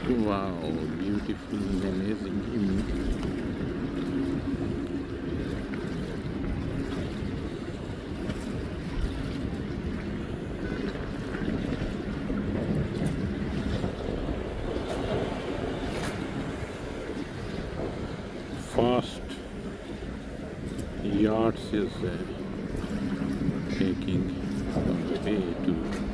Wow, beautiful, amazing image. Fast yachts is taking on the way to